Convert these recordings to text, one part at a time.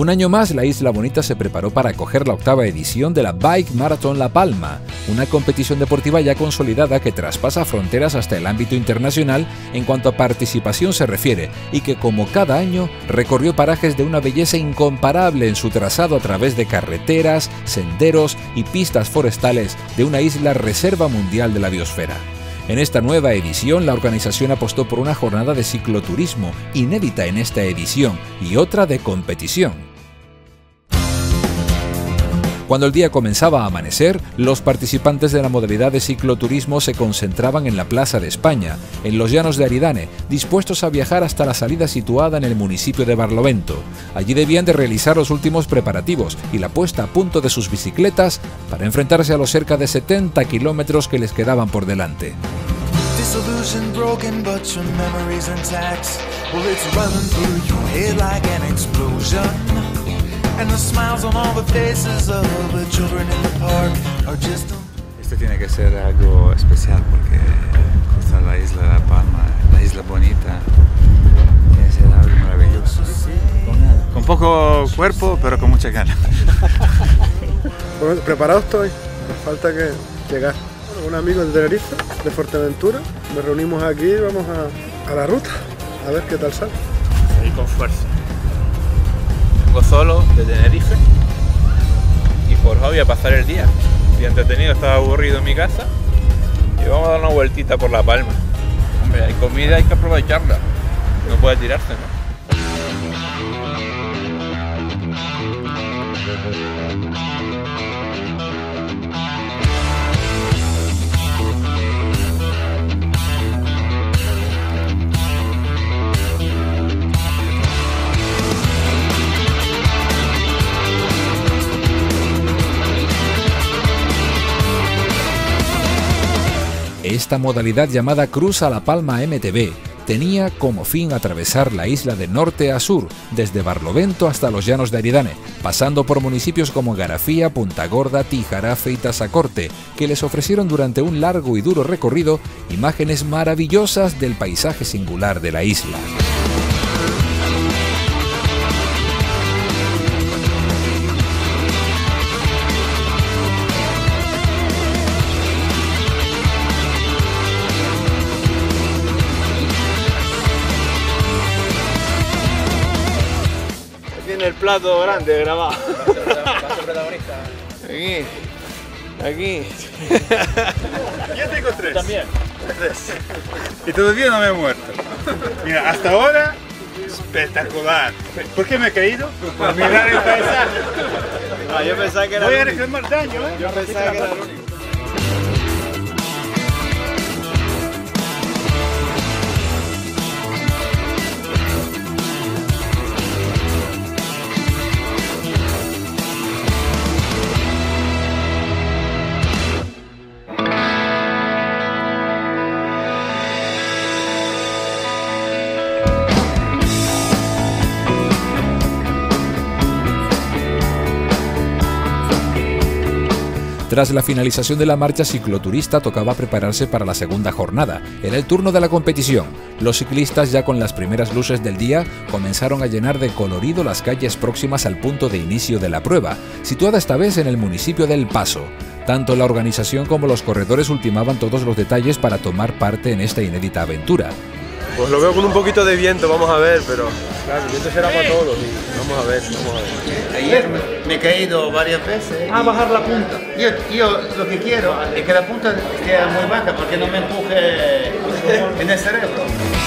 Un año más, la Isla Bonita se preparó para acoger la 8ª edición de la Bike Marathon La Palma, una competición deportiva ya consolidada que traspasa fronteras hasta el ámbito internacional en cuanto a participación se refiere y que, como cada año, recorrió parajes de una belleza incomparable en su trazado a través de carreteras, senderos y pistas forestales de una isla reserva mundial de la biosfera. En esta nueva edición, la organización apostó por una jornada de cicloturismo, inédita en esta edición, y otra de competición. Cuando el día comenzaba a amanecer, los participantes de la modalidad de cicloturismo se concentraban en la Plaza de España, en los llanos de Aridane, dispuestos a viajar hasta la salida situada en el municipio de Barlovento. Allí debían de realizar los últimos preparativos y la puesta a punto de sus bicicletas para enfrentarse a los cerca de 70 kilómetros que les quedaban por delante. Esto tiene que ser algo especial porque cruzar la isla de La Palma, la isla bonita, tiene que ser algo maravilloso. Con poco cuerpo, pero con mucha ganas. Bueno, preparado estoy, falta que llegar. Bueno, un amigo de Tenerife, de Fuerteventura, nos reunimos aquí y vamos a la ruta, a ver qué tal sale. Y con fuerza. Vengo solo de Tenerife y por hobby a pasar el día. Estoy entretenido, estaba aburrido en mi casa y vamos a dar una vueltita por La Palma. Hombre, hay comida, hay que aprovecharla. No puede tirarse, ¿no? Esta modalidad llamada Cruza La Palma MTB tenía como fin atravesar la isla de norte a sur, desde Barlovento hasta los llanos de Aridane, pasando por municipios como Garafía, Punta Gorda, Tijarafe y Tazacorte, que les ofrecieron durante un largo y duro recorrido imágenes maravillosas del paisaje singular de la isla. El plato grande grabado. Aquí. Yo tengo 3. También. 3. Y todavía no me he muerto. Mira, hasta ahora, espectacular. ¿Por qué me he caído? Por mirar el paisaje. Yo pensaba que era. Voy a reclamar daño, ¿eh? Yo pensaba que era el único. Tras la finalización de la marcha cicloturista tocaba prepararse para la segunda jornada. Era el turno de la competición. Los ciclistas, ya con las primeras luces del día, comenzaron a llenar de colorido las calles próximas al punto de inicio de la prueba, situada esta vez en el municipio de El Paso. Tanto la organización como los corredores ultimaban todos los detalles para tomar parte en esta inédita aventura. Pues lo veo con un poquito de viento, vamos a ver, pero claro, el viento será para todos. Vamos a ver. Ayer me he caído varias veces. A bajar la punta. Yo lo que quiero es que la punta quede muy baja porque no me empuje en el cerebro.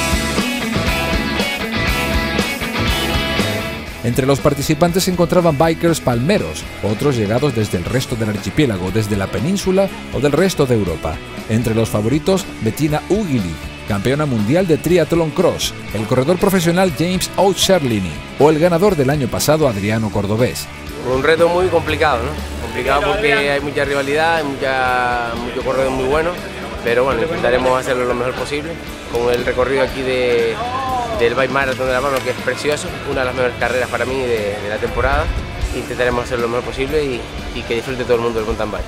Entre los participantes se encontraban bikers palmeros, otros llegados desde el resto del archipiélago, desde la península o del resto de Europa. Entre los favoritos, Bettina Ugili, campeona mundial de triatlón cross, el corredor profesional James O'Sherlini o el ganador del año pasado Adriano Cordobés. Un reto muy complicado, ¿no? Complicado porque hay mucha rivalidad, hay mucho corredor muy bueno, pero bueno, intentaremos hacerlo lo mejor posible con el recorrido aquí del Bike Marathon de La Palma, que es precioso, una de las mejores carreras para mí de la temporada. Intentaremos hacerlo lo mejor posible y que disfrute todo el mundo del mountain bike.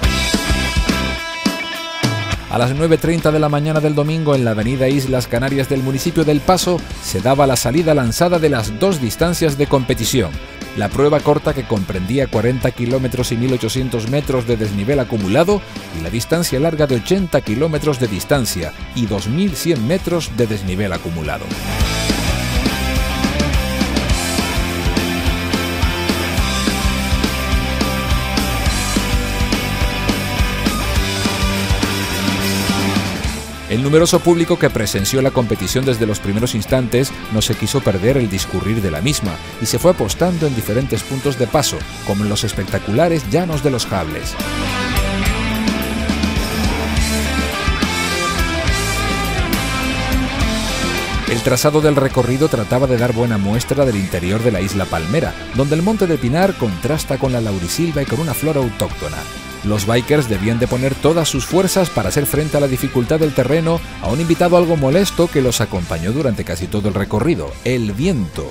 A las 9:30 de la mañana del domingo, en la avenida Islas Canarias del municipio del Paso, se daba la salida lanzada de las dos distancias de competición. La prueba corta, que comprendía 40 kilómetros y 1800 metros de desnivel acumulado, y la distancia larga de 80 kilómetros de distancia y 2100 metros de desnivel acumulado. El numeroso público que presenció la competición desde los primeros instantes no se quiso perder el discurrir de la misma y se fue apostando en diferentes puntos de paso, como en los espectaculares llanos de los Cables. El trazado del recorrido trataba de dar buena muestra del interior de la isla Palmera, donde el Monte de Pinar contrasta con la laurisilva y con una flora autóctona. Los bikers debían de poner todas sus fuerzas para hacer frente a la dificultad del terreno, a un invitado algo molesto que los acompañó durante casi todo el recorrido: el viento.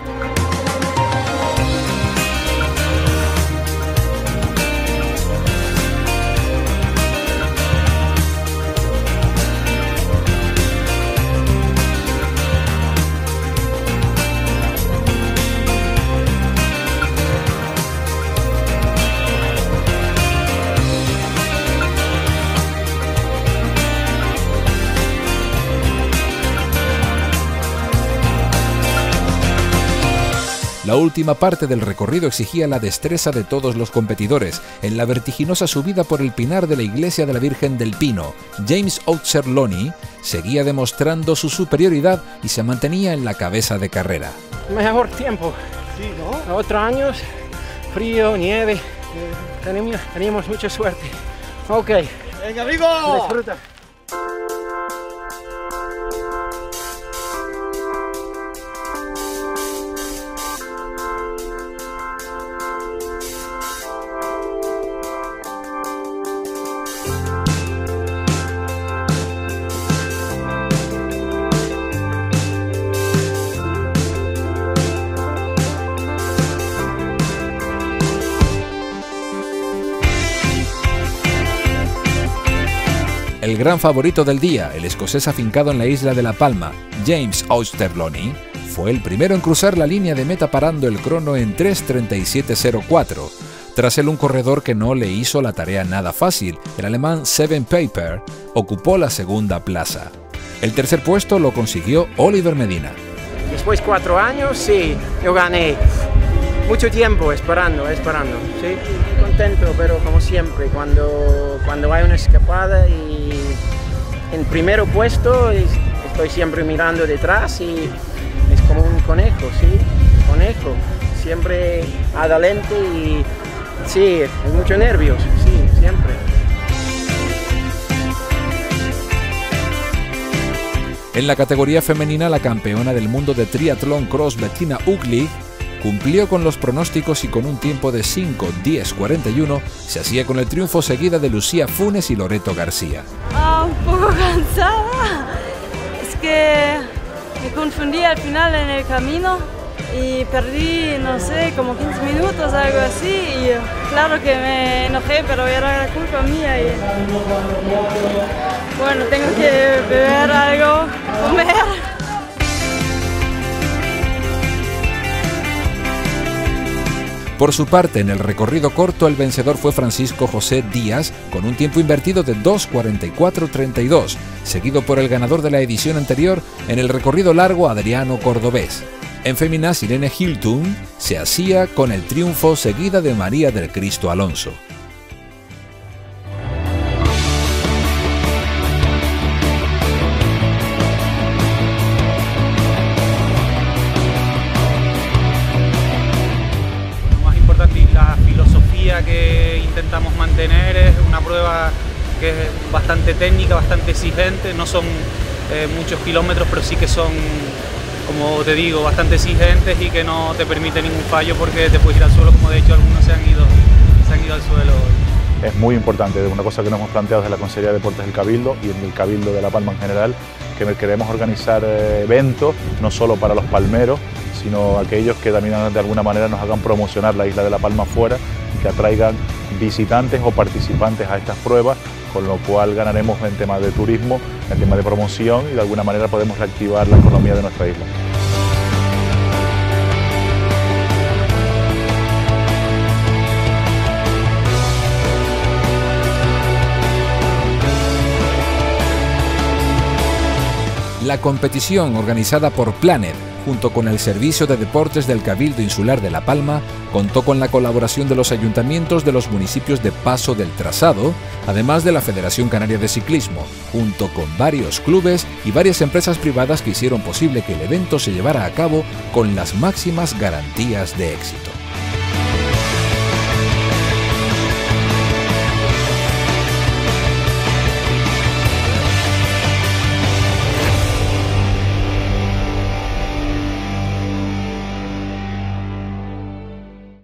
La última parte del recorrido exigía la destreza de todos los competidores. En la vertiginosa subida por el pinar de la iglesia de la Virgen del Pino, James Outserlony seguía demostrando su superioridad y se mantenía en la cabeza de carrera. Mejor tiempo. Sí, ¿no? Otros años, frío, nieve. Teníamos mucha suerte. Ok. ¡Venga, amigo! Disfruta. El gran favorito del día, el escocés afincado en la isla de La Palma, James Outserlony, fue el primero en cruzar la línea de meta parando el crono en 3:37:04. Tras él, un corredor que no le hizo la tarea nada fácil, el alemán Seven Paper, ocupó la segunda plaza. El tercer puesto lo consiguió Oliver Medina. Después de 4 años, sí, yo gané. Mucho tiempo esperando, sí. Contento, pero como siempre, cuando hay una escapada y en primer puesto, estoy siempre mirando detrás y es como un conejo, sí, conejo, siempre adelante y sí, es mucho nervios, sí, siempre. En la categoría femenina, la campeona del mundo de triatlón cross, Bettina Ugli, cumplió con los pronósticos y con un tiempo de 5:10:41 se hacía con el triunfo, seguida de Lucía Funes y Loreto García. Un poco cansada, es que me confundí al final en el camino y perdí, no sé, como 15 minutos, algo así, y claro que me enojé, pero era culpa mía y bueno, tengo que beber algo, comer. Por su parte, en el recorrido corto, el vencedor fue Francisco José Díaz, con un tiempo invertido de 2:44:32, seguido por el ganador de la edición anterior en el recorrido largo, Adriano Cordobés. En féminas, Irene Hilton se hacía con el triunfo, seguida de María del Cristo Alonso. La filosofía que intentamos mantener es una prueba que es bastante técnica, bastante exigente, no son muchos kilómetros, pero sí que son, como te digo, bastante exigentes y que no te permite ningún fallo porque te puedes ir al suelo, como de hecho algunos se han ido al suelo. Es muy importante, una cosa que nos hemos planteado desde la Consejería de Deportes del Cabildo y en el Cabildo de La Palma en general, que queremos organizar eventos no solo para los palmeros, sino aquellos que también de alguna manera nos hagan promocionar la isla de La Palma fuera y que atraigan visitantes o participantes a estas pruebas, con lo cual ganaremos en temas de turismo, en temas de promoción y de alguna manera podemos reactivar la economía de nuestra isla. La competición, organizada por Planet, junto con el Servicio de Deportes del Cabildo Insular de La Palma, contó con la colaboración de los ayuntamientos de los municipios de Paso del Trazado, además de la Federación Canaria de Ciclismo, junto con varios clubes y varias empresas privadas que hicieron posible que el evento se llevara a cabo con las máximas garantías de éxito.